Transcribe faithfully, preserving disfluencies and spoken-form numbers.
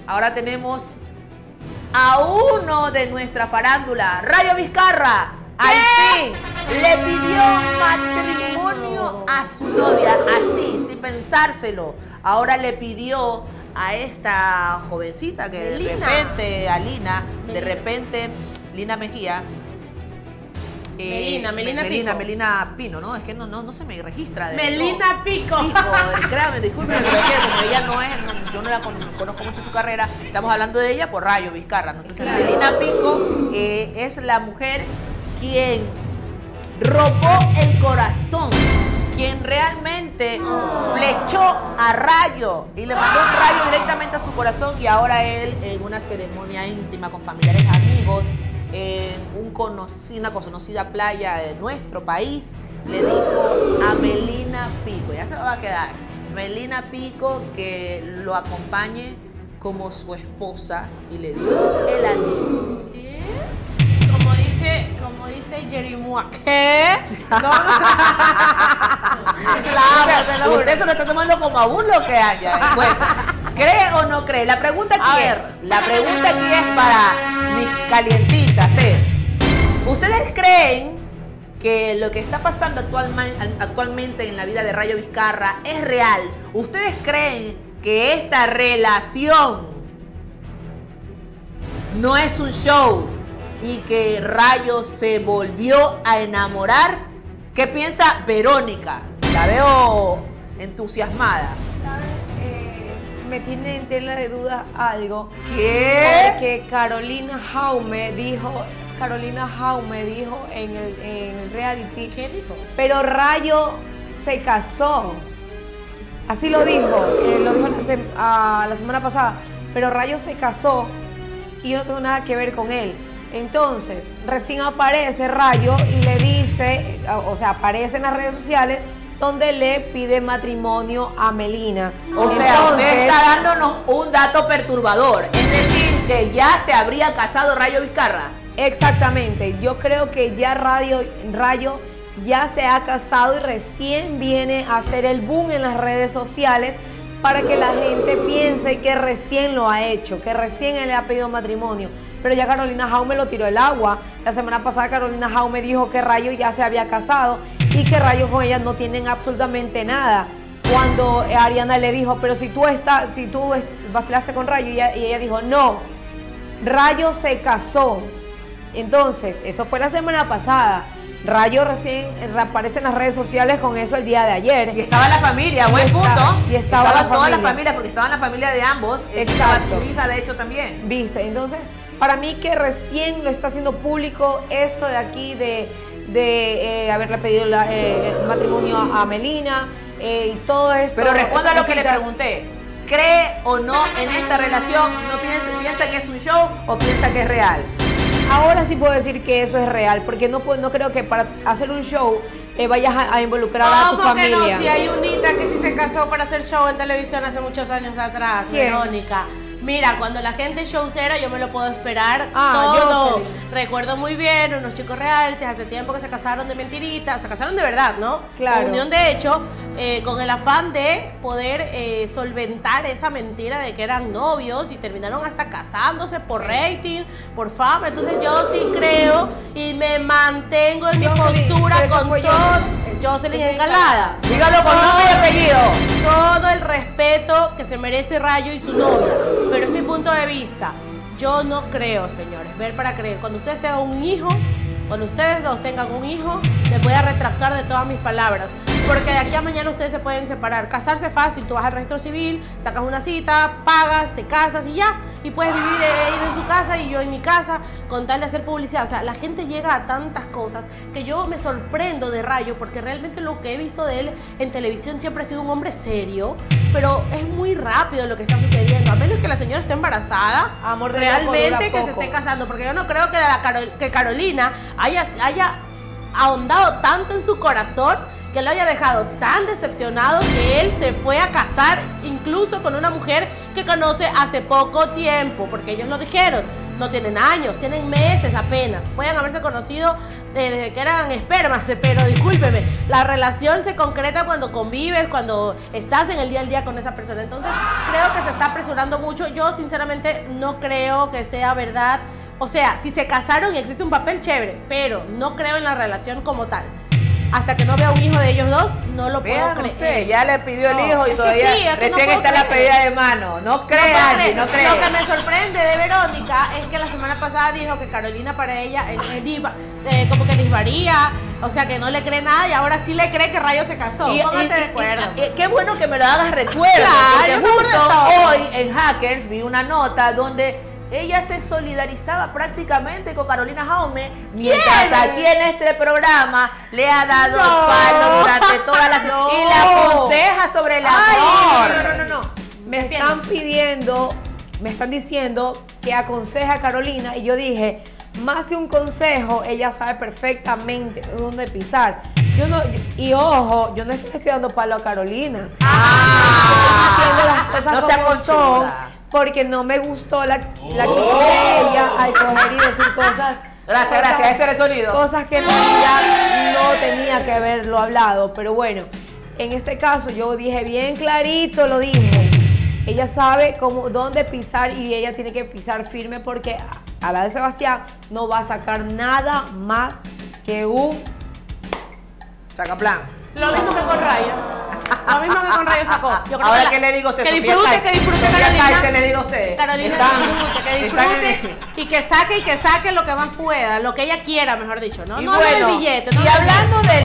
Ahora tenemos a uno de nuestra farándula, Rayo Vizcarra. Al fin le pidió matrimonio a su novia, así, sin pensárselo. Ahora le pidió a esta jovencita que de Lina. repente, a Lina, de repente, Lina Mejía. Eh, Melina, Melina Melina, Pico. Melina Pino, ¿no? Es que no, no, no se me registra. De, Melina no. Pico. Pico, créame, discúlpeme, pero es que como ella no es, no, yo no la con, conozco mucho su carrera, estamos hablando de ella por Rayo Vizcarra, ¿no? Entonces, Claro. Melina Pico eh, es la mujer quien robó el corazón, quien realmente flechó a Rayo y le mandó un rayo directamente a su corazón, y ahora él en una ceremonia íntima con familiares, amigos, en un conoci una conocida playa de nuestro país, le dijo a Melina Pico, ya se lo va a quedar, Melina Pico, que lo acompañe como su esposa, y le dio el anillo. ¿Qué? Como dice, como dice Jerimoa. ¿Qué? No, no. Claro, te lo juro. Usted se lo está tomando como a un lo que haya. Bueno, ¿cree o no cree? La pregunta A aquí ver. es, la pregunta aquí es para mis calientitas, es, ¿ustedes creen que lo que está pasando actualmente, actualmente en la vida de Rayo Vizcarra es real? ¿Ustedes creen que esta relación no es un show y que Rayo se volvió a enamorar? ¿Qué piensa Verónica? La veo entusiasmada. ¿Sabes? Eh, me tiene en tela de duda algo. ¿Qué? Que Carolina Jaume dijo, Carolina Jaume dijo en el, en el reality. ¿Qué dijo? Pero Rayo se casó. Así lo dijo, eh, lo dijo la, sem a, la semana pasada. Pero Rayo se casó y yo no tengo nada que ver con él. Entonces, recién aparece Rayo y le dice, o sea, aparece en las redes sociales donde le pide matrimonio a Melina. O sea, Entonces, usted está dándonos un dato perturbador. Es decir, que ya se habría casado Rayo Vizcarra. exactamente, yo creo que ya Radio, Rayo ya se ha casado y recién viene a hacer el boom en las redes sociales para que la gente piense que recién lo ha hecho, que recién él le ha pedido matrimonio. Pero ya Carolina Jaume lo tiró el agua. La semana pasada Carolina Jaume dijo que Rayo ya se había casado y que Rayo con ella no tienen absolutamente nada. Cuando Ariana le dijo, pero si tú estás, si tú vacilaste con Rayo, y ella, y ella dijo, no, Rayo se casó. Entonces, eso fue la semana pasada. Rayo recién reaparece en las redes sociales con eso el día de ayer. Y estaba la familia, buen Y punto. estaba- y estaba la toda la familia. familia, porque estaba la familia de ambos. Estaba Exacto. su hija, de hecho, también. ¿Viste? Entonces, para mí que recién lo está haciendo público esto de aquí de, de eh, haberle pedido la, eh, el matrimonio a, a Melina eh, y todo esto. Pero responda a esas lo que le cositas. pregunté. ¿Cree o no en esta relación? ¿No piensa, piensa que es un show o piensa que es real? Ahora sí puedo decir que eso es real, porque no, puedo- no creo que para hacer un show eh, vayas a, a involucrar a tu ¿Cómo que familia. no? Si hay unita que sí se casó para hacer show en televisión hace muchos años atrás, ¿Quién? Verónica. Mira, cuando la gente es showcera, yo me lo puedo esperar Ah, todo. Jocelyn. Recuerdo muy bien unos chicos realities hace tiempo que se casaron de mentirita, se casaron de verdad, ¿no? Claro. Unión de hecho, eh, con el afán de poder eh, solventar esa mentira de que eran novios y terminaron hasta casándose por rating, por fama. Entonces yo sí creo y me mantengo en mi Jocelyn, postura pero esa con fue todo. Jocelyn. Jocelyn Jocelyn Encalada. Dígalo con nombre y apellido. Todo el respeto que se merece Rayo y su novia. Pero es mi punto de vista. Yo no creo, señores, ver para creer. Cuando ustedes tengan un hijo, cuando ustedes dos tengan un hijo, me voy a retractar de todas mis palabras. Porque de aquí a mañana ustedes se pueden separar. Casarse fácil, tú vas al registro civil, sacas una cita, pagas, te casas y ya. Y puedes vivir eh, ir en su casa y yo en mi casa, con tal de hacer publicidad. O sea, la gente llega a tantas cosas que yo me sorprendo de Rayo, porque realmente lo que he visto de él en televisión siempre ha sido un hombre serio, pero es muy rápido lo que está sucediendo. A menos que la señora esté embarazada, Amor de realmente loco, dura que se poco. esté casando, porque yo no creo que, la Carol- que Carolina haya, haya ahondado tanto en su corazón, que lo haya dejado tan decepcionado que él se fue a casar incluso con una mujer que conoce hace poco tiempo, porque ellos lo dijeron. no tienen años, tienen meses apenas. Pueden haberse conocido desde que eran espermas, pero discúlpeme, la relación se concreta cuando convives, cuando estás en el día al día con esa persona. Entonces, creo que se está apresurando mucho. Yo, sinceramente, no creo que sea verdad. O sea, si se casaron y existe un papel, chévere, pero no creo en la relación como tal. Hasta que no vea un hijo de ellos dos, no lo puedo Vean creer. usted, ya le pidió el No, hijo y es que todavía sí, es que no recién puedo está la creer. pedida de mano. No cree, No puedo Angie, creer. no cree. Lo que me sorprende de Verónica es que la semana pasada dijo que Carolina para ella eh, eh, diva- eh, como que disvaría, o sea que no le cree nada y ahora sí le cree que Rayo se casó. Y- Pónganse y- de y- acuerdo. y- y qué bueno que me lo hagas recuerdo. Claro, porque yo me acuerdo de justo todo. hoy en Hackers vi una nota donde ella se solidarizaba prácticamente con Carolina Jaume, mientras ¿Quién? aquí en este programa le ha dado No. el palo durante toda la No. y le aconseja sobre el Ay, amor. no, no, no, no, no. Me están pidiendo, me están diciendo que aconseja a Carolina y yo dije, más de un consejo, ella sabe perfectamente dónde pisar. Yo no, y ojo, yo no es que le estoy dando palo a Carolina. Ah. Estoy diciendo las cosas No sea como son, conchuda. porque no me gustó la, la actitud de ella al coger y decir cosas. Gracias, cosas- gracias, ese era el sonido. Cosas que en realidad no tenía que haberlo hablado, pero bueno, en este caso yo dije bien clarito, lo dije. Ella sabe cómo, dónde pisar y ella tiene que pisar firme porque a la de Sebastián no va a sacar nada más que un... Saca plan. Lo mismo que con Rayo. Lo mismo que con Rayo sacó. Yo creo Ahora, que la- ¿qué le digo a usted? Que Sofía disfrute, Sáenz? que disfrute Sofía Carolina. Sáenz, le digo a usted. Carolina, Están- que disfrute, que están en- disfrute y que saque y que saque lo que más pueda, lo que ella quiera, mejor dicho, ¿no? Y No hable del bueno, billete, no y hable del hablando del